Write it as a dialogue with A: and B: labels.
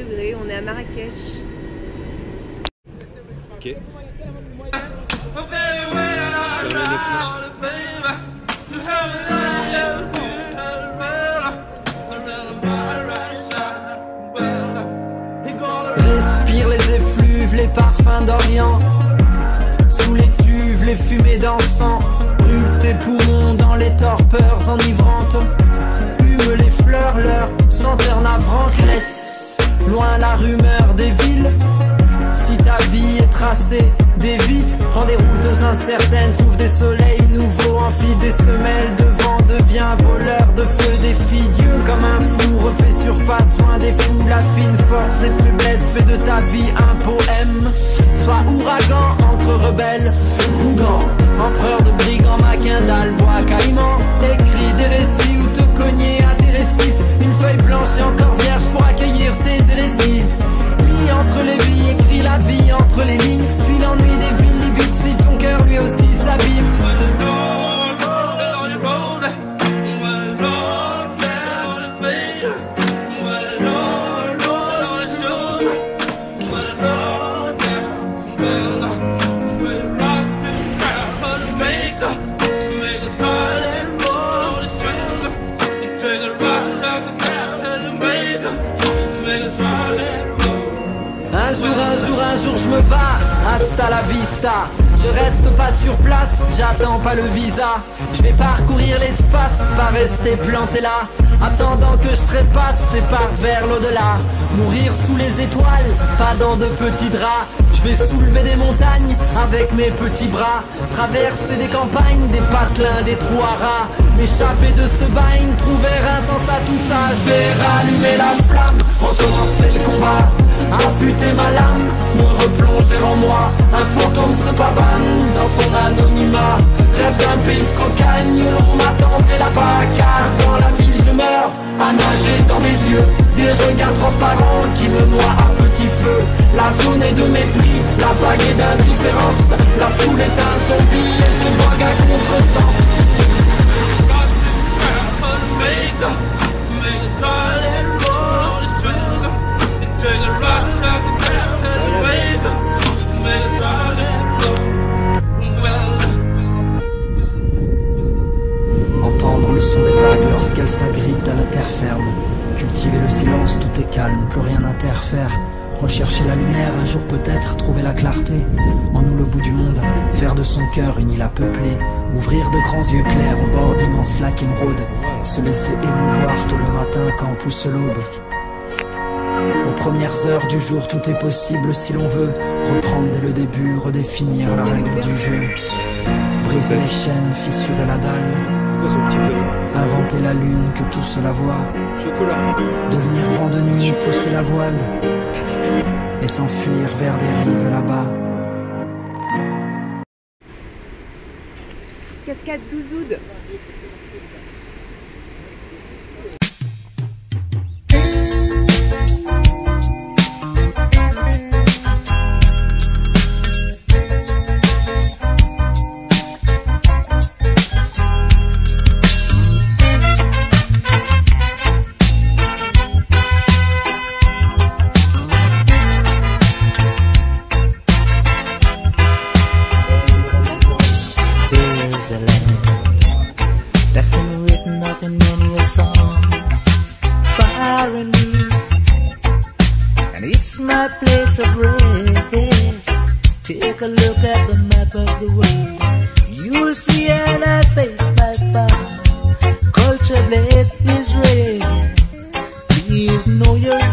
A: degrés, on est à Marrakech.
B: Ok.
C: Respire les effluves, les parfums d'Orient. Sous les cuves, les fumées d'encens. Brûle tes poumons dans les torpeurs enivrantes. Hume les fleurs, leur senteur navrante. Laisse loin la rumeur des villes. Si ta vie est tracée, dévie, prends des routes incertaines, trouve des soleils nouveaux, enfile des semelles de vent, deviens voleur de feu, défie Dieu comme un fou, refait surface, loin des fous, la fine force et faiblesse, fais de ta vie un poème. Sois ouragan, encre rebelle, ou gant, empereur de brigands, maquindal, bois caïman, écris des récits ou te cogner à tes récifs, une feuille blanche et encore vierge pour accueillir tes hérésies. Entre les billes, écris la vie entre les lignes. Fuis l'ennui des villes, les villes, si ton cœur lui aussi s'abîme. Un jour je me bats, hasta la vista. Je reste pas sur place, j'attends pas le visa. Je vais parcourir l'espace, pas rester planté là. Attendant que je trépasse et parte vers l'au-delà. Mourir sous les étoiles, pas dans de petits draps. Je vais soulever des montagnes avec mes petits bras. Traverser des campagnes, des patelins, des trous à rats. M'échapper de ce bagne, trouver un sens à tout ça. Je vais rallumer la flamme, recommencer le combat. Affûter ma lame, me replonger en moi. Un fantôme se pavane dans son anonymat. Rêve d'un pays de cocagne où l'on m'attendrait là-bas. Car dans la ville je meurs, à nager dans mes yeux. Des regards transparents qui me noient à petit feu. La zone est de mépris, la vague est d'indifférence. La foule est un zombie et je vogue à contresens. Entendre le son des vagues lorsqu'elles s'agrippent à la terre ferme. Cultiver le silence, tout est calme, plus rien n'interfère. Rechercher la lumière, un jour peut-être trouver la clarté. En nous le bout du monde, faire de son cœur une île à peupler. Ouvrir de grands yeux clairs au bord d'immenses lacs émeraudes. Se laisser émouvoir tôt le matin quand pousse l'aube. Aux premières heures du jour, tout est possible si l'on veut. Reprendre dès le début, redéfinir la règle du jeu. Briser les chaînes, fissurer la dalle. Inventer la lune que tous la voient. Devenir vent de nuit, pousser la voile. Et s'enfuir vers des rives là-bas.
A: Cascade d'Ouzoud.
D: My place of rest. Take a look at the map of the world. You'll see an face by far. Culture blessed Israel. Please know your